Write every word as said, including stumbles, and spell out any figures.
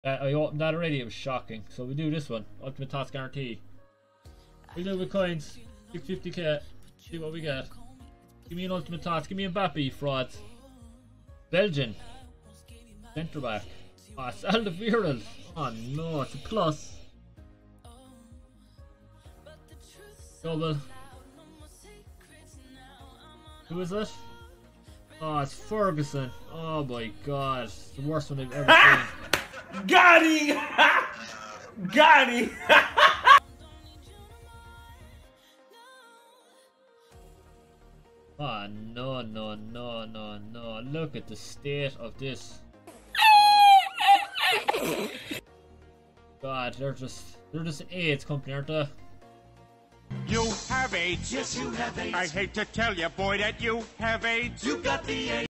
Uh, I opened that already, it was shocking. So we do this one, Ultimate T O T S Guarantee. We do with coins, six fifty K, see what we get. Give me an Ultimate T O T S, give me a Mbappe, frauds. Belgian, centre back. Ah, oh, Alderweireld. Oh no, it's a plus. Double. Who is it? Oh, it's Ferguson. Oh my god, it's the worst one I've ever seen. Got him! Got him! Oh no, no, no, no, no. Look at the state of this. God, they're just, they're just an AIDS company, aren't they? You have AIDS. Yes, you have AIDS. I hate to tell you, boy, that you have AIDS. You got the AIDS.